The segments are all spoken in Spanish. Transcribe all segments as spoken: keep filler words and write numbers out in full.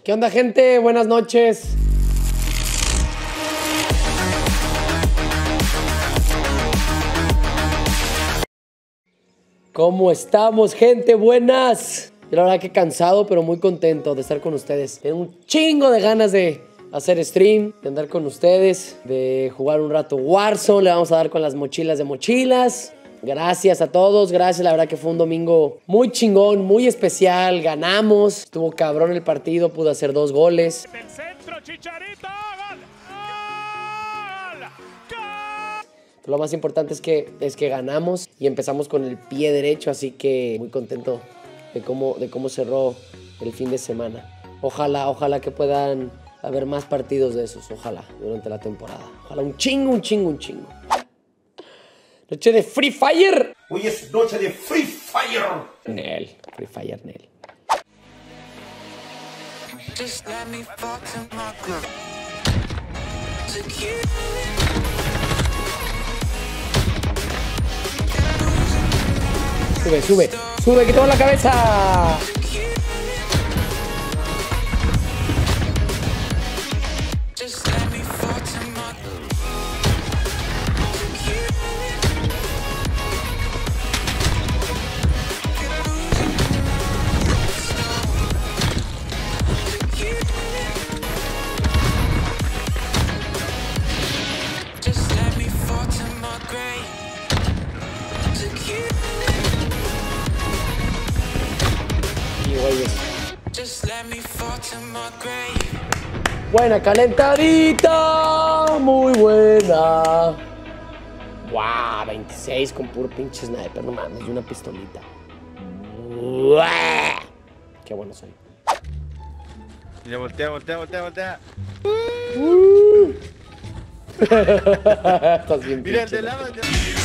¿Qué onda, gente? Buenas noches. ¿Cómo estamos, gente? Buenas. Yo la verdad que cansado, pero muy contento de estar con ustedes. Tengo un chingo de ganas de hacer stream, de andar con ustedes, de jugar un rato Warzone. Le vamos a dar con las mochilas de mochilas. Gracias a todos, gracias. La verdad que fue un domingo muy chingón, muy especial. Ganamos, estuvo cabrón el partido, pude hacer dos goles. El centro, Chicharito, gol, gol, gol. Lo más importante es que, es que ganamos y empezamos con el pie derecho, así que muy contento de cómo, de cómo cerró el fin de semana. Ojalá, ojalá que puedan haber más partidos de esos, ojalá, durante la temporada. Ojalá un chingo, un chingo, un chingo. Noche de Free Fire. Hoy es noche de Free Fire. Nel, Free Fire, Nel. Just let me fall to my groove. Secure. Sube, sube, sube, que tengo la cabeza. Just let me fall to my groove. Just let me fall to my grave. Y güeyes. Just let me fall to my grave. Buena calentadita, muy buena. Wow, veintiséis con puro pinche sniper, no mames, y una pistolita. Uah, qué bueno soy. Mira, voltea, voltea, voltea, voltea. Uh. Estás bien. Mira el pinche, de ¿no? lava.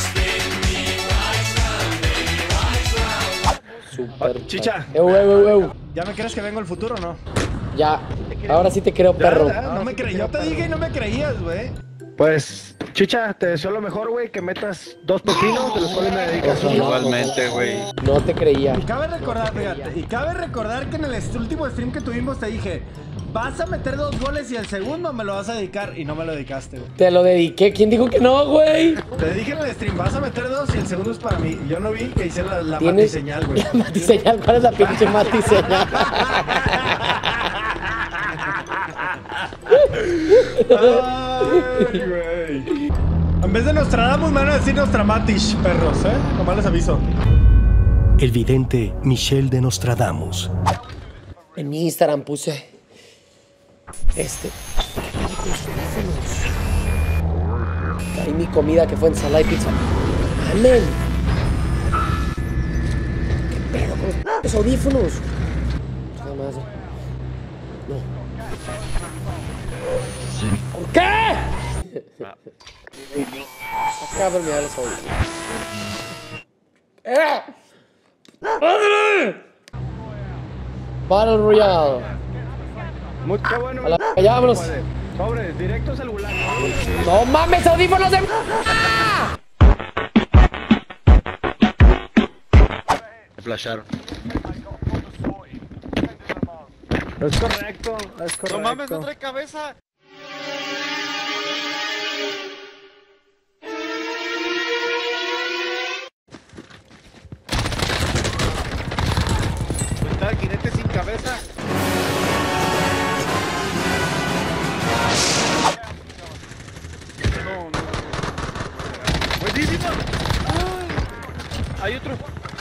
Super. Chicha. Eu, eu, eu, eu. ¿Ya me crees que vengo el futuro o no? Ya, ahora sí te creo, perro. Ya, ya, no me creí. Yo te dije y no me creías, güey. Pues, Chicha, te deseo lo mejor, güey, que metas dos pepinos, de los cuales me dedicas Ojalá. uno. Igualmente, güey. No te creía. Y cabe recordar, fíjate, y cabe recordar que en el est- último stream que tuvimos te dije, vas a meter dos goles y el segundo me lo vas a dedicar, y no me lo dedicaste, güey. Te lo dediqué. ¿Quién dijo que no, güey? Te dije en el stream, vas a meter dos y el segundo es para mí. Y yo no vi que hice la, la ¿Tienes? matiseñal, güey. La matiseñal, ¿cuál es la pinche matiseñal? Ay, güey. En vez de Nostradamus me van a decir Nostramatish, perros, ¿eh? Nomás les aviso. El vidente Michel de Nostradamus. En mi Instagram puse este. Ahí mi comida que fue ensalada y pizza. ¡Amén! ¿Qué pedo con los audífonos? Nada más. No. ¿Por qué? Acá por mirar los audífonos. ¡Eh! ¡Padre! Battle Royale. Muy qué bueno. A la... Ya vámonos. Sobre, directos al gulag. ¡No mames, audífonos de... Me flasharon. Es correcto, es correcto. No mames, no trae cabeza. Está el jinete sin cabeza. No, no. Buenísimo. Ay. Hay otro.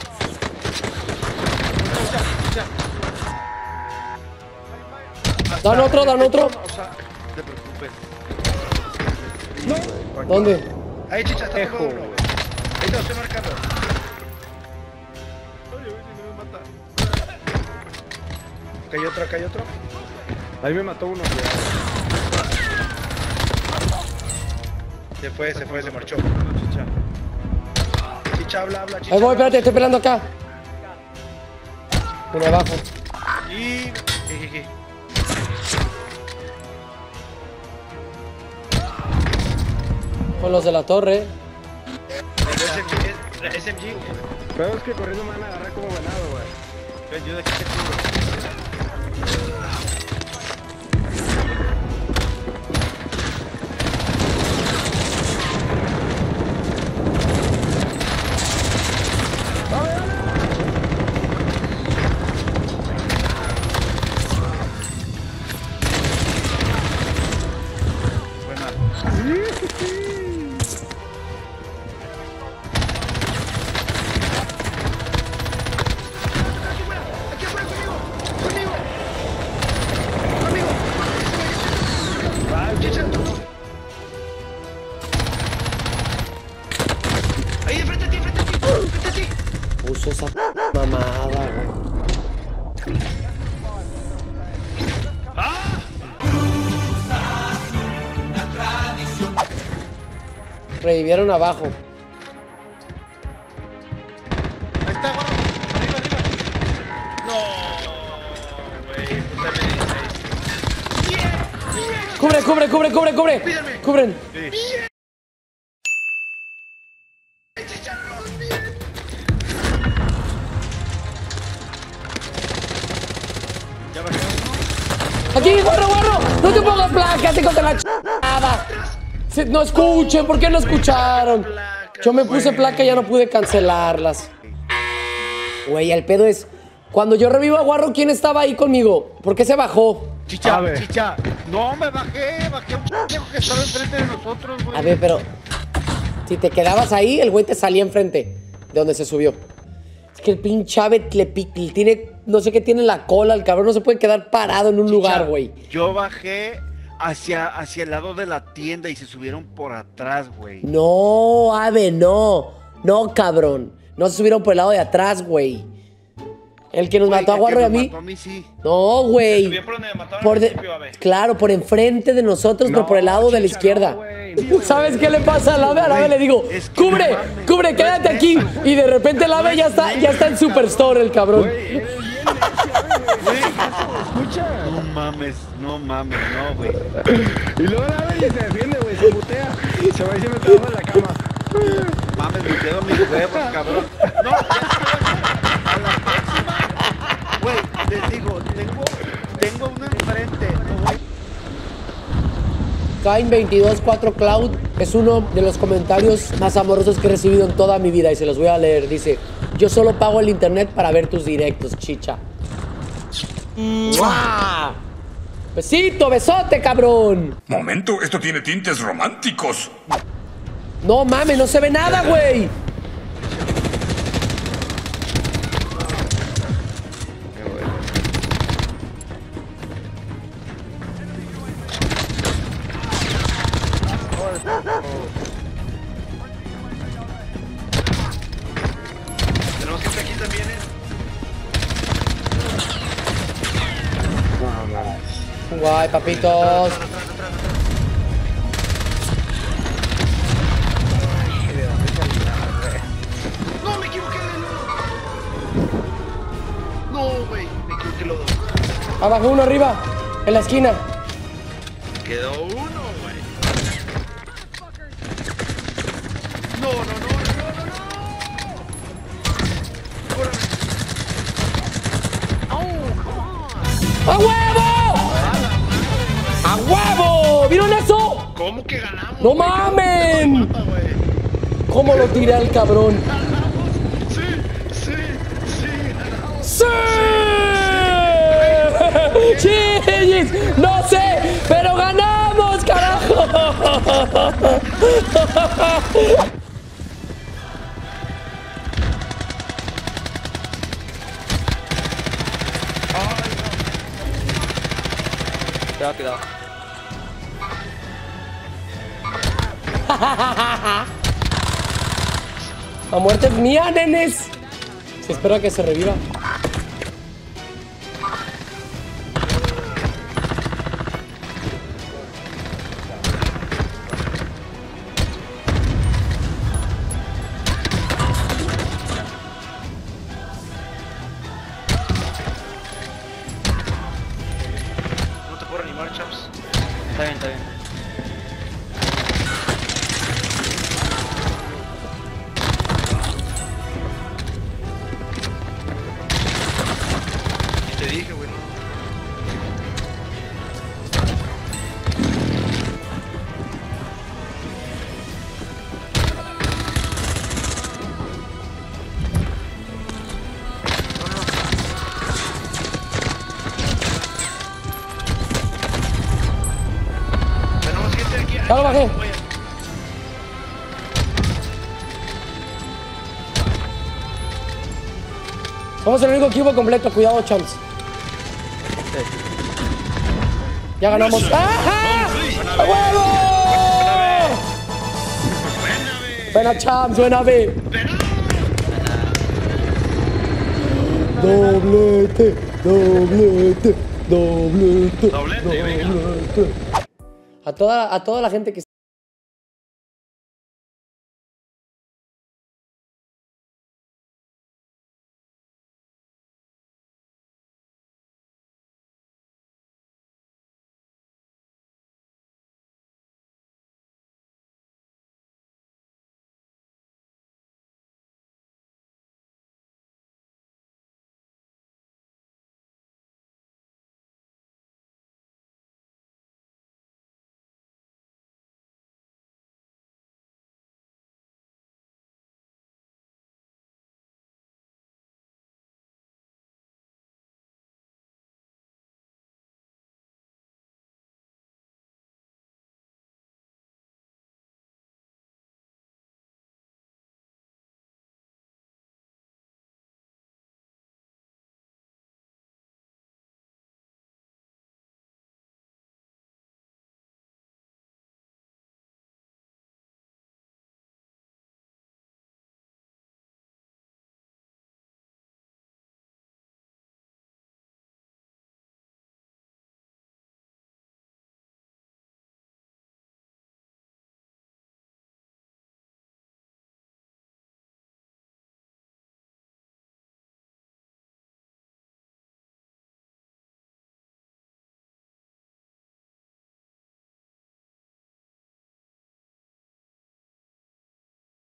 Escucha, escucha. Dan otro, dan otro. O sea, no te preocupes. ¿Dónde? Ahí, Chicha, está Ejo. todo uno, güey. Ahí te lo estoy marcando. Ay, a ver si no me mata. Acá hay otro, acá hay otro. Ahí me mató uno. Se fue, se fue, se marchó. Chicha. Chicha, habla, habla, Chicha. Ahí voy, espérate, estoy peleando acá. Uno abajo. Y... jejeje. Con los de la torre. El S M G, el S M G. Pero es que corriendo me van a agarrar como venado, güey. Ven, yo de aquí te cubro. Revivieron abajo. Ahí está, guarda. Arriba, arriba. No, güey. Puta me Cubre, cubre, cubre, cubre, cubre. Pídame. Cubren. Ya bajé uno. Aquí, guarro, guarro. No te pongas placas, hijos de la chingada. Se- No escuchen, ¿por qué no escucharon? Yo me puse placa y ya no pude cancelarlas. Güey, el pedo es... Cuando yo revivo a Guarro, ¿quién estaba ahí conmigo? ¿Por qué se bajó? Chicha, A ver. chicha. No, me bajé, bajé un pendejo que estaba enfrente de nosotros, güey. A ver, pero... Si te quedabas ahí, el güey te salía enfrente de donde se subió. Es que el pinche ave le, pi- le tiene... No sé qué tiene en la cola, el cabrón no se puede quedar parado en un Chicha, lugar, güey. Yo bajé hacia, hacia el lado de la tienda y se subieron por atrás, güey. No, ave, no. No, cabrón. No se subieron por el lado de atrás, güey. El que nos Güey, mató a el que Guarro y a me mí. mató a mí sí. No, güey. Subí por donde me mataron Por al de- principio, ave. Claro, por enfrente de nosotros, pero No, por el lado de la chicha, izquierda. no, güey. ¿Sabes qué le pasa al ave? Al ave Güey, le digo, es que cubre, no mames, cubre, no quédate es aquí. neta. Y de repente el ave No ya es está, ya neta, está en Superstore, el cabrón. Güey, eres bien necio, güey. Escucha. No mames, no mames, no, güey. Y luego la ve y se defiende, güey, se mutea. Se va y se mete abajo de la cama. Mames, me quedo mis huevos, cabrón. No, ya estoy a la próxima. Güey, les digo, tengo, tengo uno enfrente. No, güey. Kain veintidós cuatro Cloud es uno de los comentarios más amorosos que he recibido en toda mi vida y se los voy a leer. Dice, yo solo pago el internet para ver tus directos, chicha. ¡Mua! Besito, besote, cabrón. Momento, esto tiene tintes románticos. No mames, no se ve nada, güey. Tenemos gente aquí también, ¿eh? Guay, papitos. No, me equivoqué de lodo. No, güey, me equivoqué de lodo. Abajo uno arriba, en la esquina. Quedó uno, güey. No, no, no, no, no, no. ¡A huevo! ¡A huevo! ¿Vieron eso? ¿Cómo que ganamos? ¡No güey? mamen! Mapa, güey. ¿Cómo lo tiré al cabrón? Sí, sí, sí, ganamos. ¡Sí! ¡Chillis! ¡No sé! ¡Pero ganamos, carajo! Cuidado, cuidado. La muerte es mía, nenes. Se espera que se reviva. No te puedo animar, chaps. Está bien, está bien. Te dije, güey, no. Tenemos gente aquí. Ya lo bajé. Güey. Vamos al único equipo completo. Cuidado, champs. Ya ganamos. ¡Ajá! ¡A huevo! Buena, champs. Buena, B. Doblete, doblete, doblete, Doblete, venga. doblete. A toda, a toda la gente que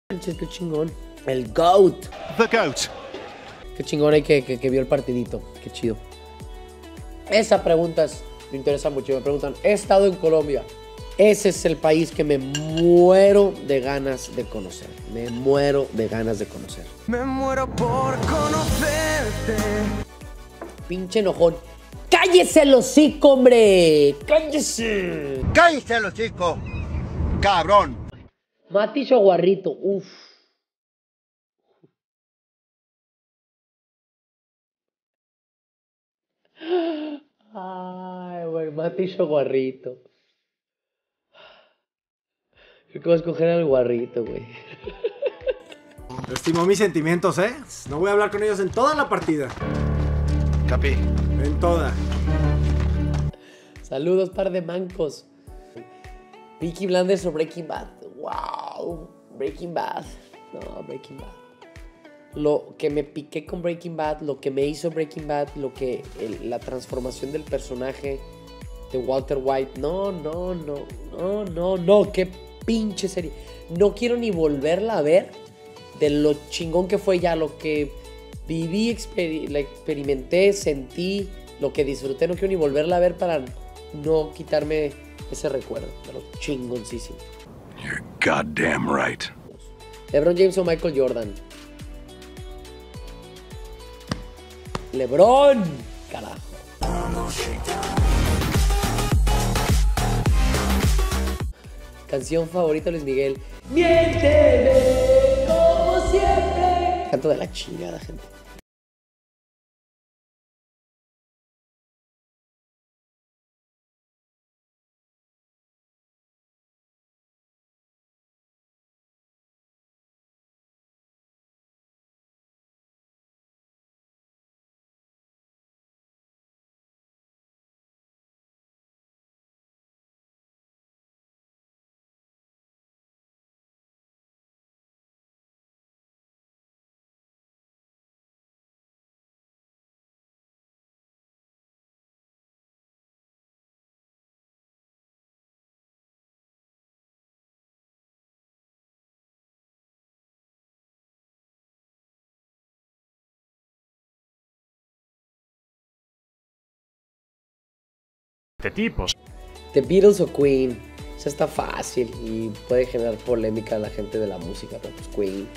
Qué chingón. El GOAT. The GOAT. Qué chingón hay que, que, que vio el partidito. Qué chido. Esa pregunta es, me interesa mucho. Me preguntan, he estado en Colombia. Ese es el país que me muero de ganas de conocer. Me muero de ganas de conocer. Me muero por conocerte. Pinche enojón. ¡Cállese el hocico, hombre! ¡Cállese! ¡Cállese los chicos! ¡Cabrón! Maticho Guarrito, uff. Ay, güey, Maticho Guarrito. Yo que voy a escoger al Guarrito, güey. Estimó mis sentimientos, ¿eh? No voy a hablar con ellos en toda la partida. Capi. En toda. Saludos, par de mancos. Peaky Blinders o Breaking Bad. Wow, Breaking Bad. No, Breaking Bad. Lo que me piqué con Breaking Bad, lo que me hizo Breaking Bad, lo que el, la transformación del personaje de Walter White. No, no, no, no, no, no. Qué pinche serie. No quiero ni volverla a ver de lo chingón que fue ya, lo que viví, exper la experimenté, sentí, lo que disfruté. No quiero ni volverla a ver para no quitarme ese recuerdo, pero chingoncísimo. You're goddamn right. LeBron James o Michael Jordan. LeBron, carajo. Canción favorita, Luis Miguel. Miénteme como siempre. Canto de la chingada, gente. De tipos. The Beatles o Queen. Eso está fácil y puede generar polémica a la gente de la música, pero pues Queen.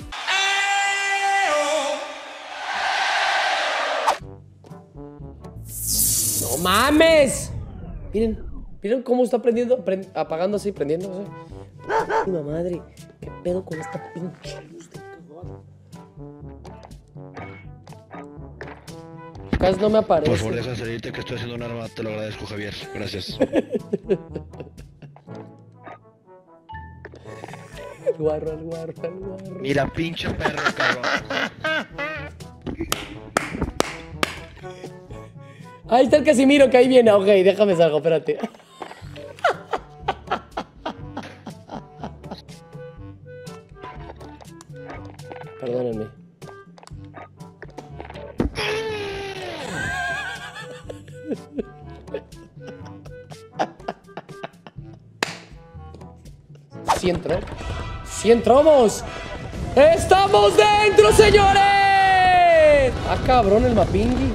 ¡No mames! Miren, miren cómo está prendiendo, prend, apagando así, prendiendo así. ¡Mi madre! ¿Qué pedo con esta pinche luz de cagada? Casi no me aparece. Por favor, deja salirte que estoy haciendo un arma. Te lo agradezco, Javier. Gracias. El guarro, el guarro, el guarro. Mira, pinche perro, cabrón. Ahí está el Casimiro, que ahí viene. Ok, déjame salgo, espérate. Perdónenme. Sí entró. Sí entramos. ¡Estamos dentro, señores! Ah, cabrón, el mapingui.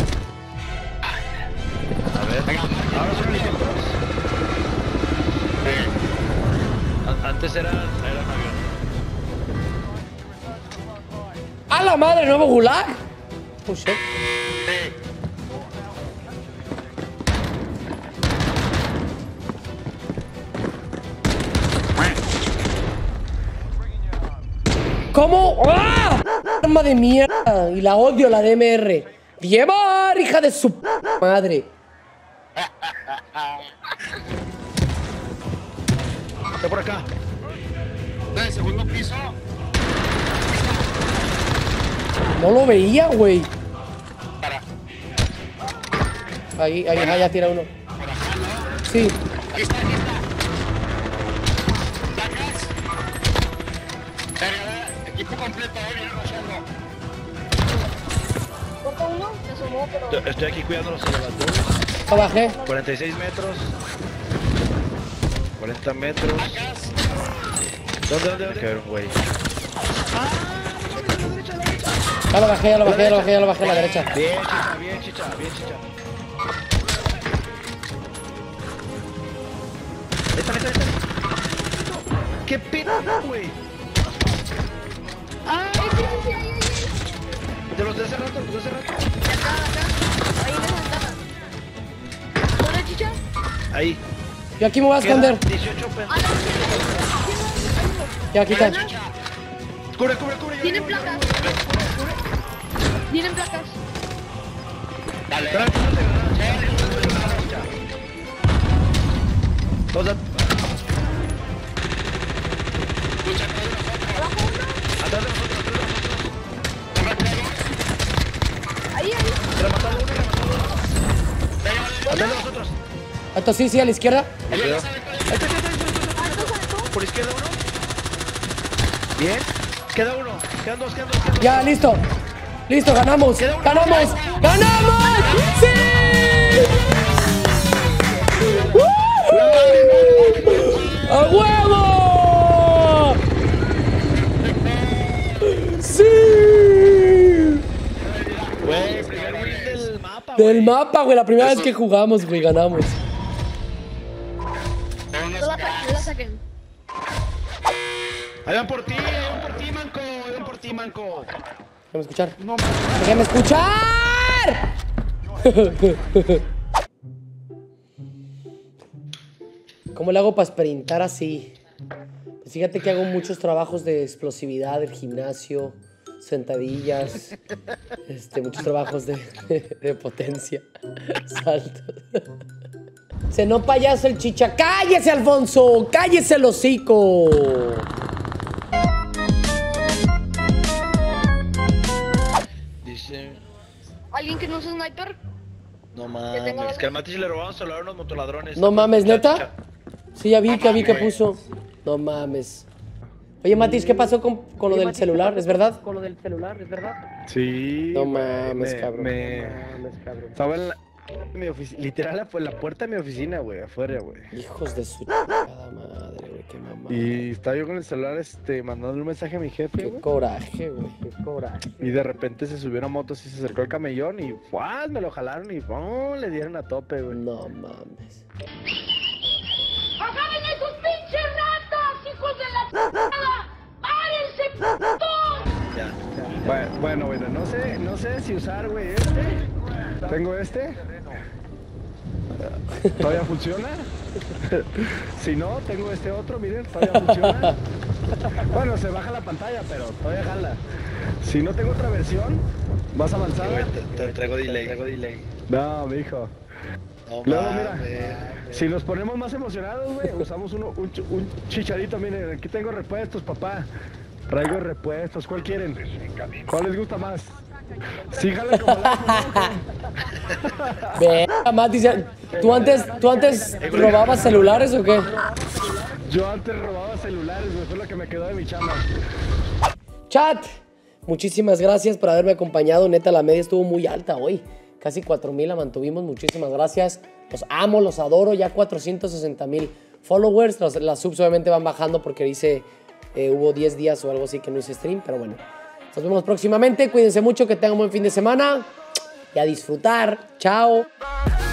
A ver, venga, ahora son mis tiempos. Antes era, era un avión. ¡A la madre, nuevo gulag! Oh, shit. ¿Cómo? ¡Ah! Arma de mierda. Y la odio, la D M R. ¡Llevar, hija de su madre! Está por acá. ¿El segundo piso? No lo veía, güey. Ahí, ahí, ahí, ya tira uno. Sí. Aquí está, aquí está. ¿Sacas? Equipo completo, eh, viene Rosendo. Corta uno, se asomó, pero... Estoy aquí cuidando los elevadores. Lo bajé. cuarenta y seis metros. cuarenta metros. ¿Sacas? ¿Dónde, dónde, dónde? Hay que ver un güey. Ya lo bajé, ya lo bajé, ya lo bajé, ya lo bajé a la derecha. Bien, chicha, bien, chicha, bien, chicha. Esta, esta, esta. ¡Qué pena, güey! ¡Ah! ¡Eh, sí, sí, sí! ¡Ahí, ahí, ahí! De los de hace rato, los de hace rato. Acá, acá. Ahí en esa ventana. ¿Dónde, chicha? Ahí. Yo aquí me voy a esconder. dieciocho Ah, pendejos. Ya, aquí está. Cubre, cubre, cubre. yo, Tienen yo, yo, placas. yo, yo, cubre, cubre. Tienen placas. Dale. Espera, no te granadas, ya, ya, ya, ya. Dos de- Atrás de nosotros, atrás de nosotros. Ahí, ahí. Rematado uno, rematado uno. Atrás de nosotros. Esto sí, sí, a la izquierda. Ahí está, ahí está, ahí está, ahí está. Por izquierda uno. Bien. Queda uno. Quedan dos, quedan dos, quedan dos. Ya, listo. Listo, ganamos. ¡Ganamos! ¡Ganamos! ¡Sí! ¡Woo! ¡A huevo! ¡Sí! Güey, primer win del mapa, güey. Del mapa, güey. La primera vez que jugamos, güey, ganamos. No la saquen, no la saquen. Ahí van por ti, ahí van por ti, manco. Ahí van por ti, manco. Déjame escuchar. No mames. ¡Déjame escuchar! ¿Cómo le hago para sprintar así? Pues fíjate que hago muchos trabajos de explosividad del gimnasio, sentadillas, este, muchos trabajos de, de potencia, saltos. Se no payaso el chicha. ¡Cállese, Alfonso! ¡Cállese el hocico! Dice. ¿Alguien que no usa sniper? No Que tenga- mames, que al Mati se le robaron celular a unos motoladrones. No mames, Chicha, ¿neta? chicha. Sí, ya vi, ya vi que puso. No mames. Oye, Matis, ¿qué pasó con, con lo del celular? ¿Es verdad? Con lo del celular, ¿es verdad? Sí. No güey, mames, me- cabrón. me- No mames, cabrón. Estaba en la, mi oficina, literal, la, la puerta de mi oficina, güey, afuera, güey. Hijos de su chingada madre, güey, qué mamá. Y estaba yo con el celular, este, mandándole un mensaje a mi jefe, Qué güey. coraje, güey, qué coraje. Y de repente se subió una moto, así se acercó al camellón y ¡fuah! Me lo jalaron y ¡pum! Le dieron a tope, güey. No mames. ¡Agarren esos pinches ratas, hijos de la p***! ¡Párense, putos! Ya. Bueno, bueno, bueno, no sé, no sé si usar, güey, este. Tengo este. ¿Todavía funciona? Si no, tengo este otro, miren, todavía funciona. Bueno, se baja la pantalla, pero todavía jala. Si no tengo otra versión, más avanzada. Güey, te, te traigo delay. Traigo delay. No, mijo. No Luego, mames. mira, si nos ponemos más emocionados, güey, usamos uno, un, ch- un chicharito. Miren, aquí tengo repuestos, papá. Traigo repuestos. ¿Cuál quieren? ¿Cuál les gusta más? Síganle como la... Venga, Matis, ya- ¿tú antes, ¿tú antes robabas celulares o qué? Yo antes robaba celulares, güey, fue lo que me quedó de mi chamba. Chat, muchísimas gracias por haberme acompañado. Neta, la media estuvo muy alta hoy. Casi cuatro mil la mantuvimos. Muchísimas gracias. Los amo, los adoro. Ya cuatrocientos sesenta mil followers. Los- las subs obviamente van bajando porque hice, eh, hubo diez días o algo así que no hice stream. Pero bueno, nos vemos próximamente. Cuídense mucho, que tengan un buen fin de semana. Y a disfrutar. Chao.